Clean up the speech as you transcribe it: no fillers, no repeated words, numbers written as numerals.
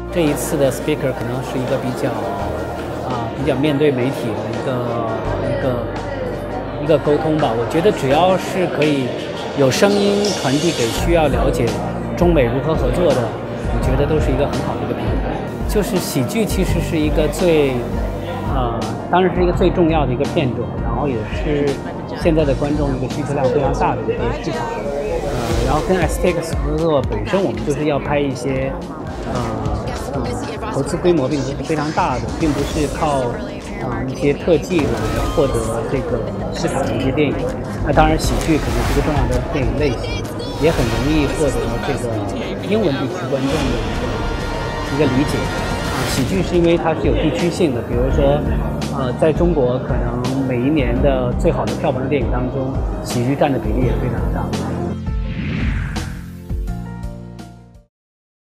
这一次的 speaker 可能是一个比较面对媒体的一个沟通吧。我觉得只要是可以有声音传递给需要了解中美如何合作的，我觉得都是一个很好的一个平台。就是喜剧其实是一个当然是一个最重要的一个片种，然后也是现在的观众一个需求量非常大的一个市场。然后跟 STX 合作本身，我们就是要拍一些投资规模并不是非常大的，并不是靠一些特技来获得这个市场的一些电影。那当然，喜剧肯定是一个重要的电影类型，也很容易获得这个英文地区观众的一个理解。喜剧是因为它是有地区性的，比如说在中国可能每一年的最好的票房的电影当中，喜剧占的比例也非常大。